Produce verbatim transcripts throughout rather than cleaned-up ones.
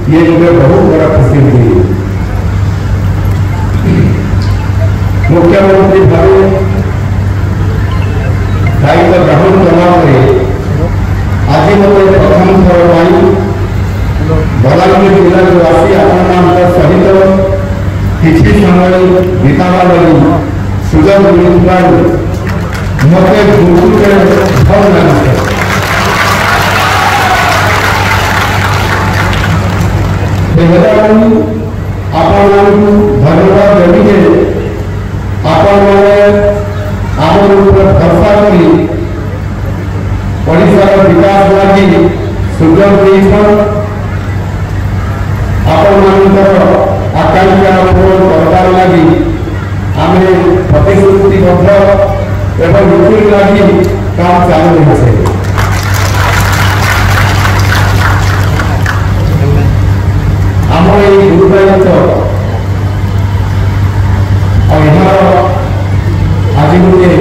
ये मुझे बहुत बड़ा खुशी हुई। मुख्यमंत्री भाव दायित्व ग्रहण कला आज मत प्रथम थर बलांगीर जिला आसी आपण सहित किसी समय बितावा लगी सुजग मिलता मत बहुत भल लगे। आपण धन्यवाद देवी जे आपण आम भरसा करी ओडिशार विकास लगी सुजग देशन आपण आकांक्षा पूरण करवार लगी आम प्रतिश्रुतिबद्ध एवं नीति लगी काम चालू रही। आम ये गुरुदायित्व और यहाँ आज गोटे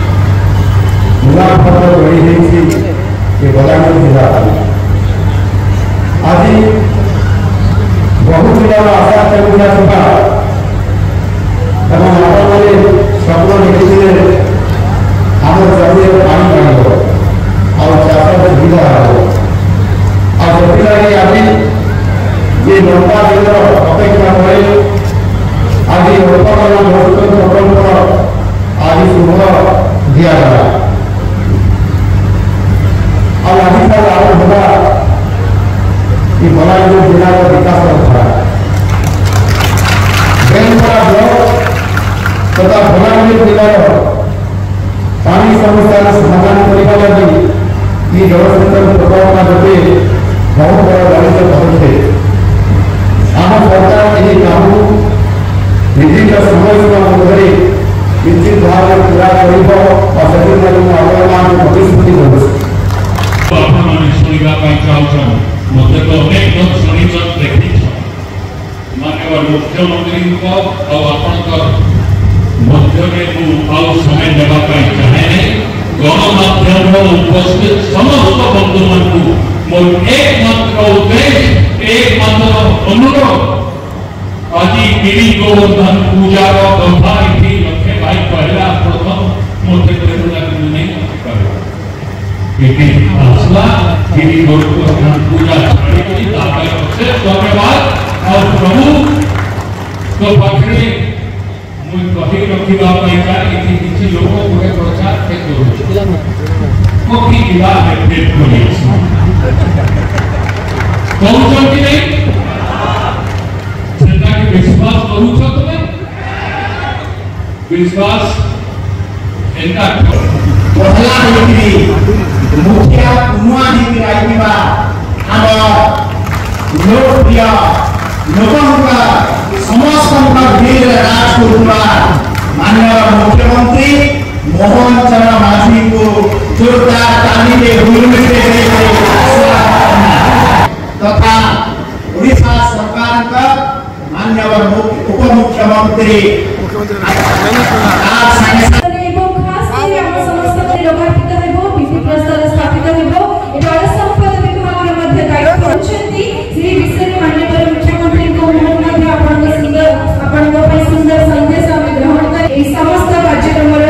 मुलाफत गढ़ी ये बलांगीर जिला आज बहुत जिलार आशा चलुला था आपने स्वप्न देखिए आम जमीन पानी पाइब और चाष सुविधा हम आज ये लंबा दिन अपेक्षा करे आज उत्पादन प्रकल्प आज शुभ दिगला और आज आरंभ होगा ये बलांगीर जिला विकास धारा बेलपड़ा ब्लॉक तथा बलांगीर जिलार पानी समस्या समाधान करने लगी ये जलसेचन प्रकल्प गोटे बहुत बड़ा दायित्व पदक्षेप आम सरकार यह काम निर्दिष्ट समय सीमा मध्य निश्चित भाव में पूरा कर प्रतिश्रुति मते तो अनेक लोग शुणिचन देखी माननीय मुख्यमंत्री मध्य समय देवा चाहे गणमाध्यम उपस्थित समस्त बंधु मान मोर एकमात्र उद्देश्य एकमात्र अनुरोध आज गिरी गोवर्धन पूजार कथा ये लक्ष्य भाई पहला प्रथम मत नहीं आसला गिरी गोवर्धन पूजा धन्यवाद और प्रभु तो पाखे मुझे कही रखा किसी लोग गोटे प्रचार कॉफी गिला भेट कर विश्वास करुच तुम्हें विश्वास मुखिया लोकप्रिय लोक समस्त माननीय मुख्यमंत्री मोहन चरण माझी को जोरदार ताली तथा ओडिशा सरकार का माननीय उप मुख्यमंत्री सुंदर संदेश ग्रहण कर समस्त कार्यक्रम